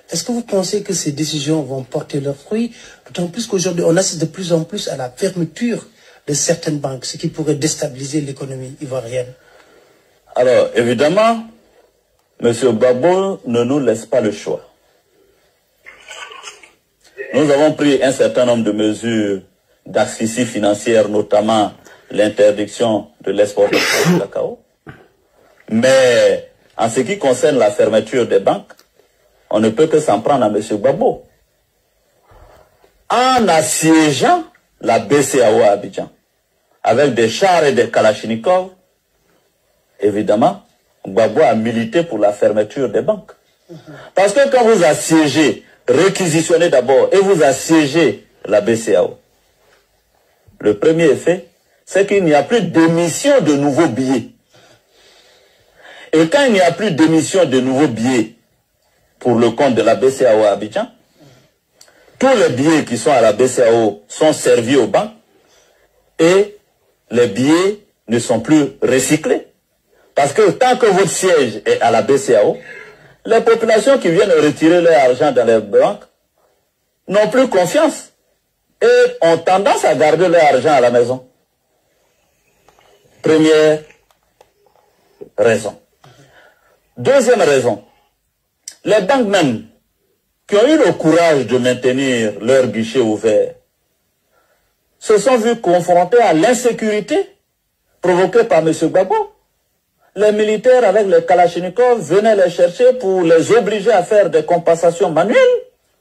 Est-ce que vous pensez que ces décisions vont porter leurs fruits? D'autant plus qu'aujourd'hui, on assiste de plus en plus à la fermeture de certaines banques, ce qui pourrait déstabiliser l'économie ivoirienne. Alors, évidemment, M. Gbagbo ne nous laisse pas le choix. Nous avons pris un certain nombre de mesures d'asphyxie financière, notamment l'interdiction de l'exportation du cacao. Mais en ce qui concerne la fermeture des banques, on ne peut que s'en prendre à M. Gbagbo. En assiégeant la BCEAO à Abidjan, avec des chars et des kalachnikovs, évidemment, Gbagbo a milité pour la fermeture des banques. Parce que quand vous assiégez, réquisitionnez d'abord, et vous assiégez la BCEAO, le premier effet, c'est qu'il n'y a plus d'émission de nouveaux billets. Et quand il n'y a plus d'émission de nouveaux billets pour le compte de la BCEAO à Abidjan, tous les billets qui sont à la BCEAO sont servis aux banques et les billets ne sont plus recyclés. Parce que tant que votre siège est à la BCEAO, les populations qui viennent retirer leur argent dans les banques n'ont plus confiance et ont tendance à garder leur argent à la maison. Première raison. Deuxième raison, les banques même qui ont eu le courage de maintenir leur guichet ouvert se sont vus confrontés à l'insécurité provoquée par M. Gbagbo. Les militaires avec les kalachnikovs venaient les chercher pour les obliger à faire des compensations manuelles.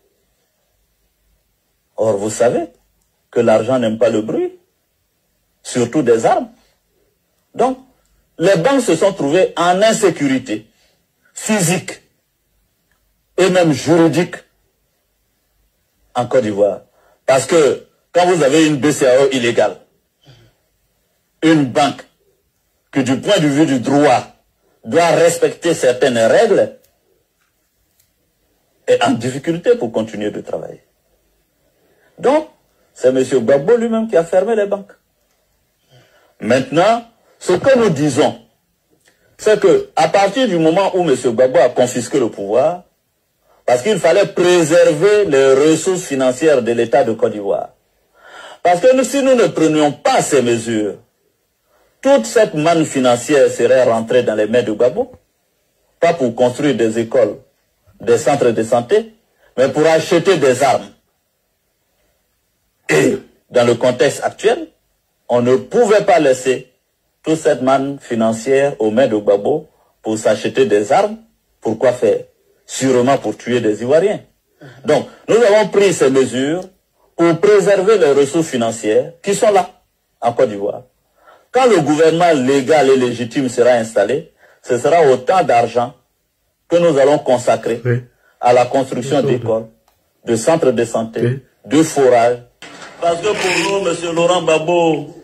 Or, vous savez que l'argent n'aime pas le bruit, surtout des armes. Donc, les banques se sont trouvées en insécurité physique et même juridique en Côte d'Ivoire. Parce que quand vous avez une BCEAO illégale, une banque qui du point de vue du droit doit respecter certaines règles, est en difficulté pour continuer de travailler. Donc, c'est M. Gbagbo lui-même qui a fermé les banques. Maintenant, ce que nous disons, c'est que à partir du moment où M. Gbagbo a confisqué le pouvoir, parce qu'il fallait préserver les ressources financières de l'État de Côte d'Ivoire. Parce que si nous ne prenions pas ces mesures, toute cette manne financière serait rentrée dans les mains de Gbagbo, pas pour construire des écoles, des centres de santé, mais pour acheter des armes. Et dans le contexte actuel, on ne pouvait pas laisser toute cette manne financière aux mains de Gbagbo pour s'acheter des armes. Pourquoi faire? Sûrement pour tuer des Ivoiriens. Donc, nous avons pris ces mesures pour préserver les ressources financières qui sont là, en Côte d'Ivoire. Quand le gouvernement légal et légitime sera installé, ce sera autant d'argent que nous allons consacrer à la construction d'écoles, de centres de santé, de forages. Parce que pour nous, M. Laurent Gbagbo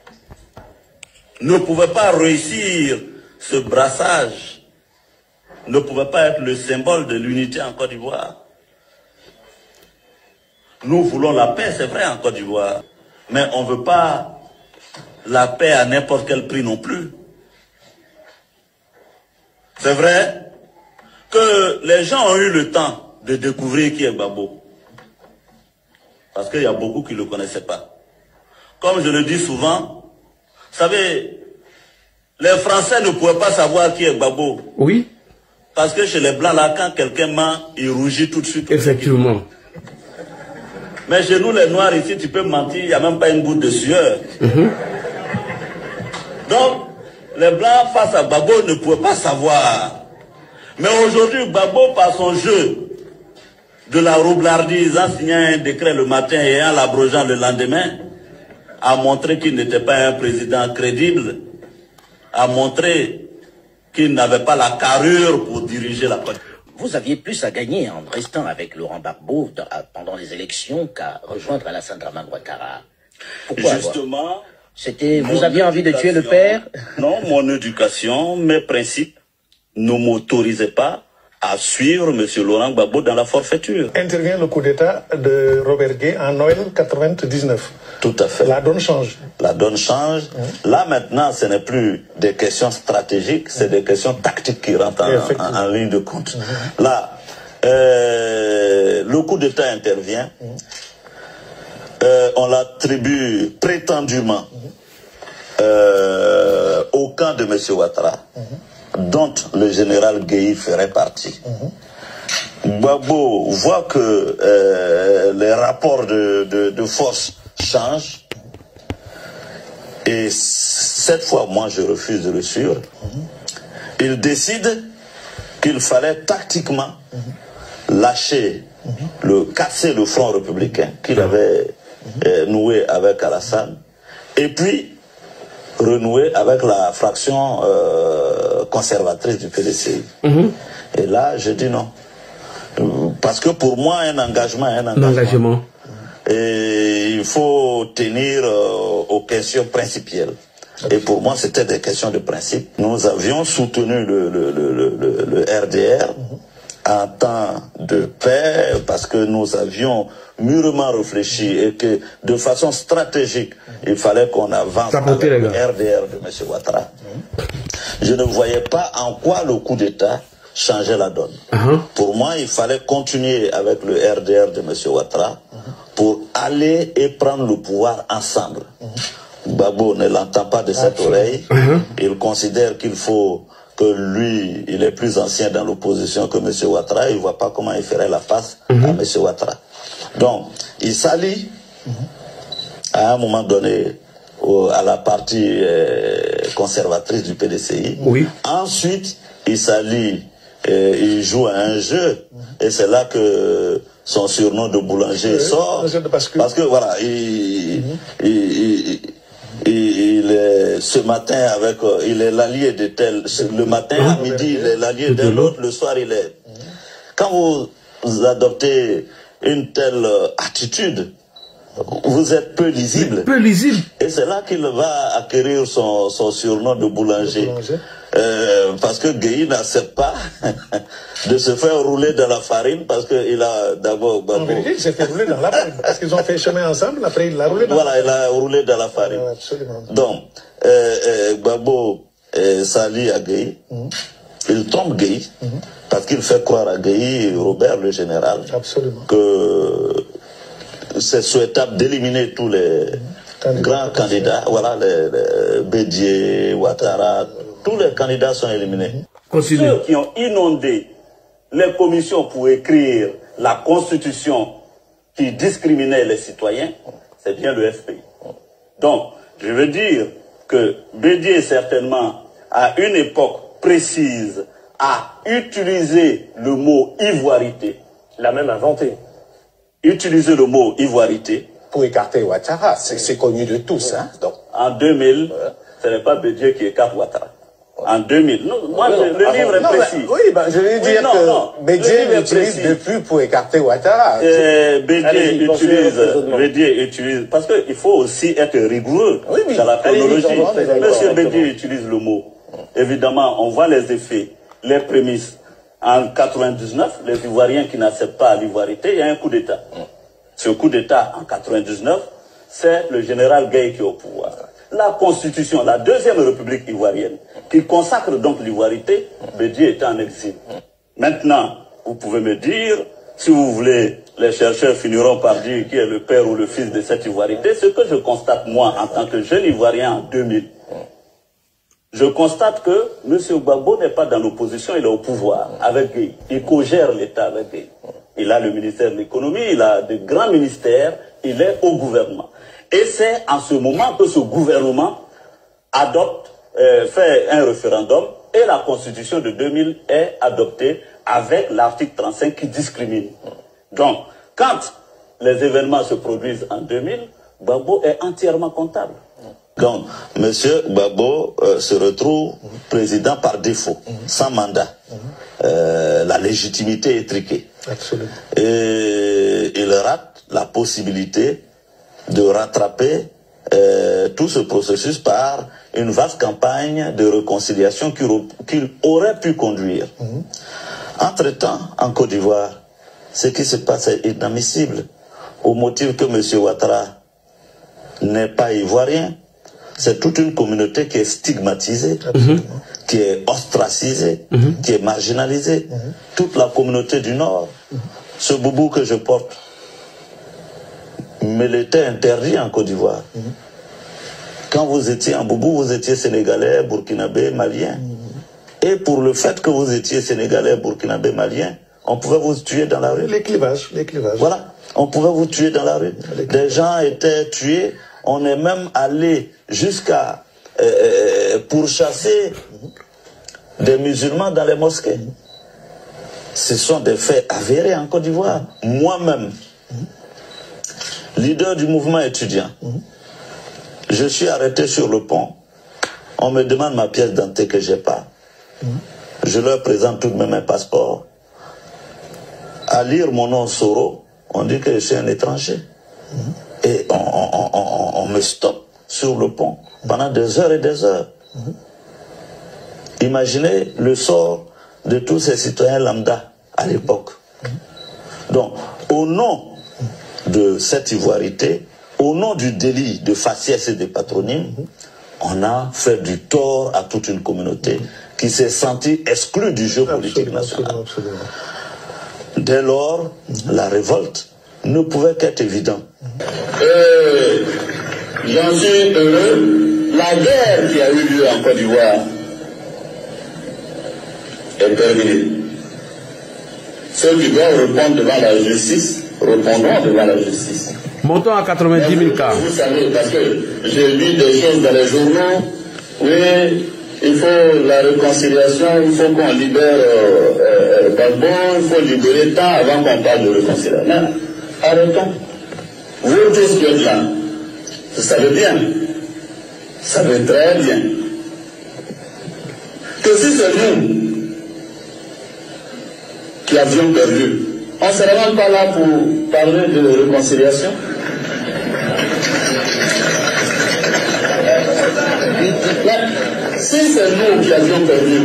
ne pouvait pas réussir ce brassage, ne pouvait pas être le symbole de l'unité en Côte d'Ivoire. Nous voulons la paix, c'est vrai, en Côte d'Ivoire, mais on ne veut pas la paix à n'importe quel prix non plus. C'est vrai que les gens ont eu le temps de découvrir qui est Gbagbo. Parce qu'il y a beaucoup qui ne le connaissaient pas. Comme je le dis souvent, vous savez, les Français ne pouvaient pas savoir qui est Gbagbo. Oui. Parce que chez les Blancs, là, quand quelqu'un ment, il rougit tout de suite. Effectivement. Mais chez nous, les Noirs, ici, tu peux mentir, il n'y a même pas une goutte de sueur. Donc, les Blancs, face à Gbagbo, ne pouvaient pas savoir. Mais aujourd'hui, Gbagbo, par son jeu de la roublardise, en signant un décret le matin et en l'abrogeant le lendemain, a montré qu'il n'était pas un président crédible, a montré qu'il n'avait pas la carrure pour diriger la Côte. Vous aviez plus à gagner en restant avec Laurent Gbagbo pendant les élections qu'à rejoindre Alassane Dramane Ouattara. Pourquoi? Justement, vous aviez envie de tuer le père? Non, mon éducation, mes principes ne m'autorisaient pas à suivre M. Laurent Gbagbo dans la forfaiture. Intervient le coup d'État de Robert Gué en Noël 99. Tout à fait. La donne change. La donne change. Là, maintenant, ce n'est plus des questions stratégiques, c'est des questions tactiques qui rentrent en ligne de compte. Là, Le coup d'État intervient. On l'attribue prétendument au camp de M. Ouattara, dont le général Gueye ferait partie. Gbagbo voit que les rapports de force changent. Et cette fois, moi, je refuse de le suivre. Il décide qu'il fallait tactiquement lâcher, casser le front républicain qu'il avait noué avec Alassane, et puis renouer avec la fraction conservatrice du PDCI. Et là, je dis non. Parce que pour moi, un engagement est un engagement. Et il faut tenir aux questions principielles. Et pour moi, c'était des questions de principe. Nous avions soutenu le RDR en temps de paix parce que nous avions mûrement réfléchi et que de façon stratégique, il fallait qu'on avance avec le RDR de M. Ouattara. Je ne voyais pas en quoi le coup d'État changeait la donne. Pour moi, il fallait continuer avec le RDR de M. Ouattara pour aller et prendre le pouvoir ensemble. Gbagbo ne l'entend pas de cette oreille. Il considère qu'il faut que lui, il est plus ancien dans l'opposition que M. Ouattara. Il ne voit pas comment il ferait la face à M. Ouattara. Donc, il s'allie à un moment donné à la partie conservatrice du PDCI. Ensuite, il s'allie, il joue à un jeu. Et c'est là que son surnom de boulanger sort. Parce que voilà, il est ce matin avec, il est l'allié de tel, le matin à midi il est l'allié de l'autre, le soir il est. Quand vous adoptez une telle attitude, vous êtes peu lisible. Et c'est là qu'il va acquérir son surnom de boulanger. Parce que Gueye n'accepte pas de se faire rouler dans la farine parce qu'il a d'abord... Il s'est fait rouler dans la farine parce qu'ils ont fait chemin ensemble, après il l'a roulé dans la farine. Voilà, il a roulé dans la farine. Absolument. Donc, Gbagbo s'allie à Gueye, il trompe Gueye parce qu'il fait croire à Gueye, Robert le général, que c'est souhaitable d'éliminer tous les grands candidats, voilà, les Bédié, Ouattara, tous les candidats sont éliminés. Ceux qui ont inondé les commissions pour écrire la constitution qui discriminait les citoyens, c'est bien le FPI. Donc, je veux dire que Bédié, certainement, à une époque précise, a utilisé le mot ivoirité. Il l'a même inventé. Utiliser le mot ivoirité. Pour écarter Ouattara, c'est connu de tous. Hein, donc. En 2000, ce n'est pas Bédié qui écarte Ouattara. En 2000. Non, moi, le livre est précis. Oui, ben, je veux dire que Bédié l'utilise depuis pour écarter Ouattara. Bédié utilise, parce qu'il faut aussi être rigoureux dans la chronologie. Monsieur Bédié utilise le mot. Évidemment, on voit les effets, les prémices. En 99, les Ivoiriens qui n'acceptent pas l'ivoirité, il y a un coup d'État. Ce coup d'État, en 99, c'est le général Gueye qui est au pouvoir. La Constitution, la deuxième République ivoirienne, qui consacre donc l'ivoirité, Bédié était en exil. Maintenant, vous pouvez me dire, si vous voulez, les chercheurs finiront par dire qui est le père ou le fils de cette ivoirité. Ce que je constate, moi, en tant que jeune Ivoirien en 2000, je constate que M. Gbagbo n'est pas dans l'opposition, il est au pouvoir avec Gueye. Il co-gère l'État avec Gueye. Il a le ministère de l'économie, il a de grands ministères, il est au gouvernement. Et c'est en ce moment que ce gouvernement adopte, fait un référendum et la constitution de 2000 est adoptée avec l'article 35 qui discrimine. Donc, quand les événements se produisent en 2000, Gbagbo est entièrement comptable. Donc, M. Gbagbo se retrouve président par défaut, sans mandat. La légitimité est triquée. Absolument. Et il rate la possibilité de rattraper tout ce processus par une vaste campagne de réconciliation qu'il aurait pu conduire. Entre-temps, en Côte d'Ivoire, ce qui se passe est inadmissible, au motif que M. Ouattara n'est pas ivoirien. c'est toute une communauté qui est stigmatisée, qui est ostracisée, qui est marginalisée. Toute la communauté du Nord, ce boubou que je porte, me l'était interdit en Côte d'Ivoire. Quand vous étiez en boubou, vous étiez sénégalais, burkinabé, malien. Et pour le fait que vous étiez sénégalais, burkinabé, malien, on pouvait vous tuer dans la rue. Les clivages. Voilà, on pouvait vous tuer dans la rue. Des gens étaient tués. On est même allé jusqu'à pourchasser des musulmans dans les mosquées. Ce sont des faits avérés en Côte d'Ivoire. Moi-même, leader du mouvement étudiant, je suis arrêté sur le pont. On me demande ma pièce d'identité que je n'ai pas. Je leur présente tout de même un passeport. À lire mon nom Soro, on dit que je suis un étranger. Et on me stoppe sur le pont pendant des heures et des heures. Imaginez le sort de tous ces citoyens lambda à l'époque. Donc, au nom de cette ivoirité, au nom du délit de faciès et de patronyme, on a fait du tort à toute une communauté qui s'est sentie exclue du jeu politique national. Absolument. Dès lors, la révolte ne pouvait qu'être évidente. J'en suis heureux. La guerre qui a eu lieu en Côte d'Ivoire est terminée. Ceux qui doivent répondre devant la justice, répondront devant la justice. Montons à 90 000 cas. Vous savez, parce que j'ai lu des choses dans les journaux, oui, il faut la réconciliation, il faut qu'on libère Gbagbo, il faut libérer tant avant qu'on parle de réconciliation. Mais arrêtons. Vous tous qui êtes là, vous savez bien, vous savez très bien, que si c'est nous qui avions perdu, on ne serait même pas là pour parler de réconciliation. Mais si c'est nous qui avions perdu,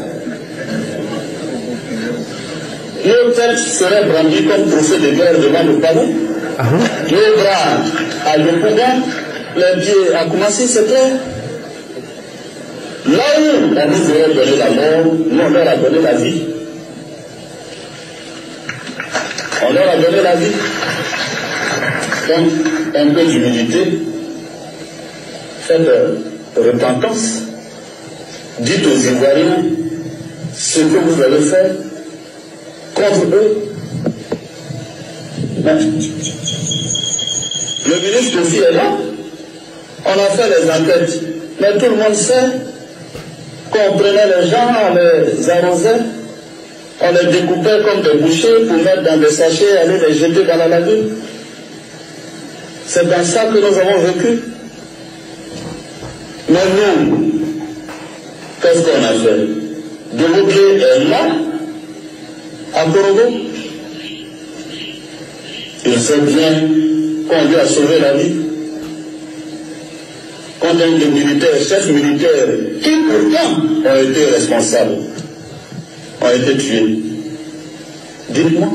nos têtes seraient brandies comme trophées de guerre devant le palais. Nos bras à Yopouga, les pieds à Koumassi, c'est clair. Là où on nous aurait donné la mort, nous on leur a donné la vie. On leur a donné la vie. Donc, un peu d'humilité, faites repentance, dites aux Ivoiriens ce que vous allez faire contre eux. Mais, le ministre aussi est là, on a fait les enquêtes, mais tout le monde sait qu'on prenait les gens, on les arrosait, on les découpait comme des bouchées pour mettre dans des sachets et aller les jeter dans la lagune. C'est dans ça que nous avons vécu. Mais nous, qu'est-ce qu'on a fait? Deboké est là, à Korogo. Il sait bien qu'on lui a sauvé la vie. Combien de militaires, chefs militaires, qui pourtant ont été responsables, ont été tués. Dites-moi.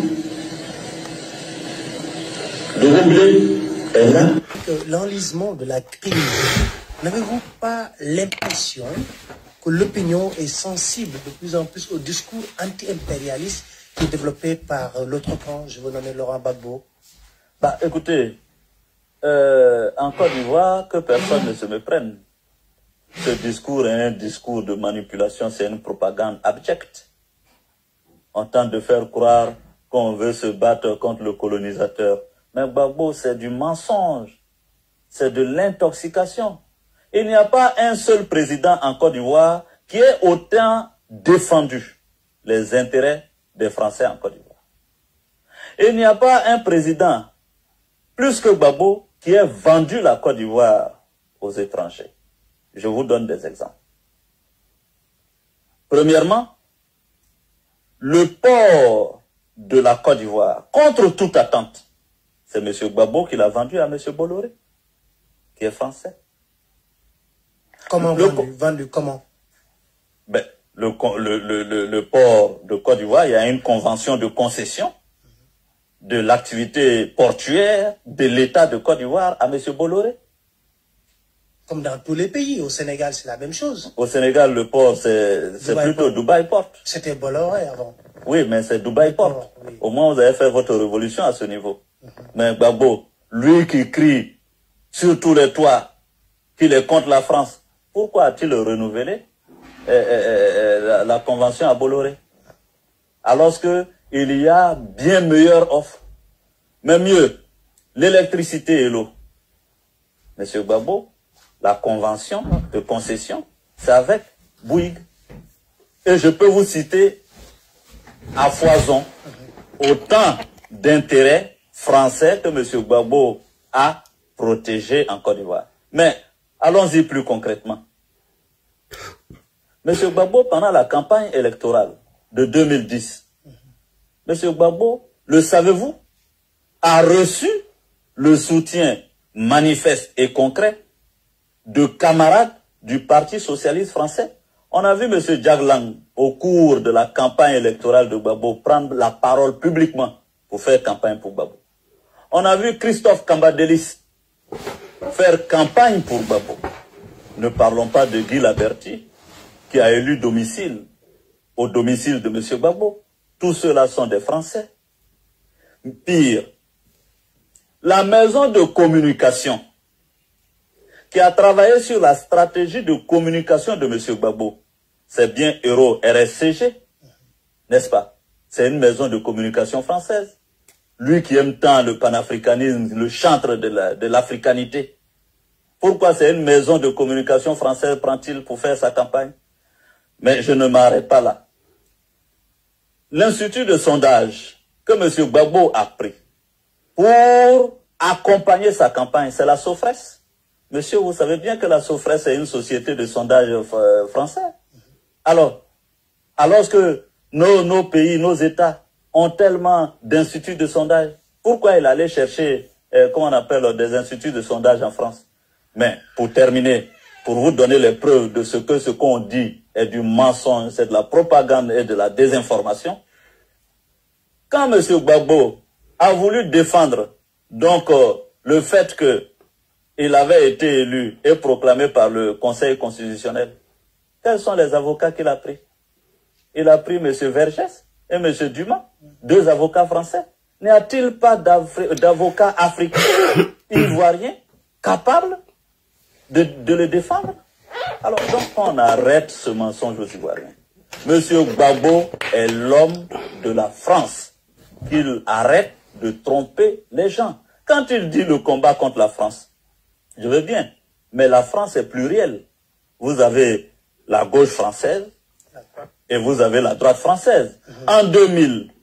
Deboké est là. L'enlisement de la crise, n'avez-vous pas l'impression que l'opinion est sensible de plus en plus au discours anti-impérialiste qui est développé par l'autre camp, je veux nommer Laurent Gbagbo? Bah, écoutez, en Côte d'Ivoire, que personne ne se méprenne. Ce discours est un discours de manipulation, c'est une propagande abjecte. On tente de faire croire qu'on veut se battre contre le colonisateur. Mais Gbagbo, c'est du mensonge. C'est de l'intoxication. Il n'y a pas un seul président en Côte d'Ivoire qui ait autant défendu les intérêts des Français en Côte d'Ivoire. Il n'y a pas un président, plus que Gbagbo, qui ait vendu la Côte d'Ivoire aux étrangers. Je vous donne des exemples. Premièrement, le port de la Côte d'Ivoire, contre toute attente, c'est M. Gbagbo qui l'a vendu à M. Bolloré, qui est français. Comment vendu comment? Ben, le port de Côte d'Ivoire, il y a une convention de concession de l'activité portuaire de l'État de Côte d'Ivoire à M. Bolloré. Comme dans tous les pays. Au Sénégal, c'est la même chose. Au Sénégal, le port, c'est plutôt Dubaï Port. C'était Bolloré avant. Oui, mais c'est Dubaï Port. Oui. Au moins, vous avez fait votre révolution à ce niveau. Mais Gbagbo, lui qui crie sur tous les toits qu'il est contre la France, pourquoi a-t-il renouvelé la convention à Bolloré? Alors qu'il y a bien meilleure offre. Mais mieux, l'électricité et l'eau. Monsieur Gbagbo, la convention de concession, c'est avec Bouygues. Et je peux vous citer à foison autant d'intérêts français que M. Gbagbo a protégé en Côte d'Ivoire. Mais allons-y plus concrètement. M. Gbagbo, pendant la campagne électorale de 2010, M. Gbagbo, le savez-vous, a reçu le soutien manifeste et concret de camarades du Parti socialiste français. On a vu M. Diaglang, au cours de la campagne électorale de Gbagbo, prendre la parole publiquement pour faire campagne pour Gbagbo. On a vu Christophe Cambadélis faire campagne pour Gbagbo. Ne parlons pas de Guy Laberty, qui a élu domicile au domicile de M. Gbagbo. Tous ceux-là sont des Français. Pire, la maison de communication qui a travaillé sur la stratégie de communication de M. Gbagbo, c'est bien Euro RSCG, n'est-ce pas? C'est une maison de communication française. Lui qui aime tant le panafricanisme, le chantre de l'africanité. Pourquoi c'est une maison de communication française prend-il pour faire sa campagne? Mais je ne m'arrête pas là. L'institut de sondage que M. Gbagbo a pris pour accompagner sa campagne, c'est la Sofres. Monsieur, vous savez bien que la Sofres est une société de sondage français. Alors que nos pays, nos États ont tellement d'instituts de sondage, pourquoi il allait chercher, comment on appelle, des instituts de sondage en France? Mais pour terminer, pour vous donner les preuves de ce qu'on dit est du mensonge, c'est de la propagande et de la désinformation, quand M. Gbagbo a voulu défendre donc le fait qu'il avait été élu et proclamé par le Conseil constitutionnel, quels sont les avocats qu'il a pris? Il a pris M. Vergès et M. Dumas, deux avocats français. N'y a-t-il pas d'avocats africains, ivoiriens, capables de le défendre? Alors donc on arrête ce mensonge aux Ivoiriens. M. Gbagbo est l'homme de la France. Qu'il arrête de tromper les gens. Quand il dit le combat contre la France, je veux bien, mais la France est plurielle. Vous avez la gauche française et vous avez la droite française. En 2000,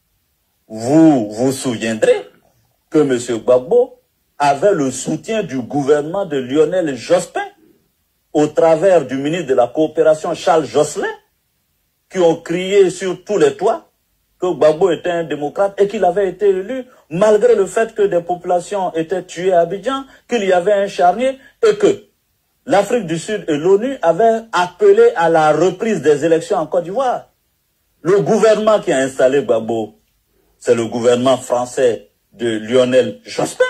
vous vous souviendrez que M. Gbagbo avait le soutien du gouvernement de Lionel Jospin au travers du ministre de la Coopération Charles Jocelyn, qui ont crié sur tous les toits que Gbagbo était un démocrate et qu'il avait été élu malgré le fait que des populations étaient tuées à Abidjan, qu'il y avait un charnier et que l'Afrique du Sud et l'ONU avaient appelé à la reprise des élections en Côte d'Ivoire. Le gouvernement qui a installé Gbagbo, c'est le gouvernement français de Lionel Jospin.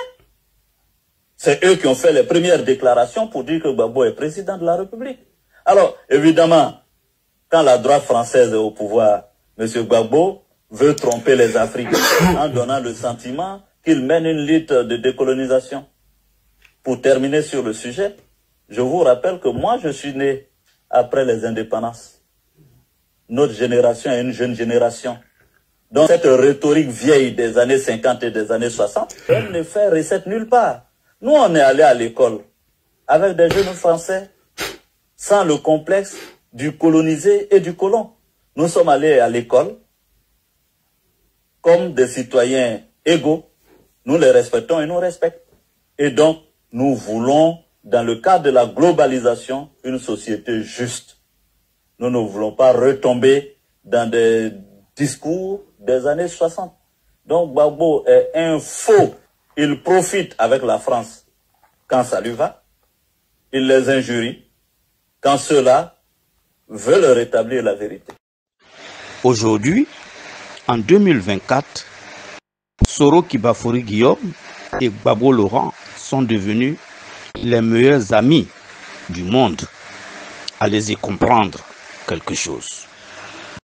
C'est eux qui ont fait les premières déclarations pour dire que Gbagbo est président de la République. Alors, évidemment, quand la droite française est au pouvoir, M. Gbagbo veut tromper les Africains en donnant le sentiment qu'il mène une lutte de décolonisation. Pour terminer sur le sujet, je vous rappelle que moi je suis né après les indépendances. Notre génération est une jeune génération. Donc cette rhétorique vieille des années 50 et des années 60, elle ne fait recette nulle part. Nous on est allés à l'école avec des jeunes Français sans le complexe du colonisé et du colon. Nous sommes allés à l'école comme des citoyens égaux, nous les respectons et nous respectons. Et donc, nous voulons, dans le cadre de la globalisation, une société juste. Nous ne voulons pas retomber dans des discours des années 60. Donc, Gbagbo est un faux. Il profite avec la France quand ça lui va. Il les injurie quand ceux-là veulent rétablir la vérité. Aujourd'hui, en 2024, Soro Kibafori Guillaume et Gbagbo Laurent sont devenus les meilleurs amis du monde, allez-y comprendre quelque chose.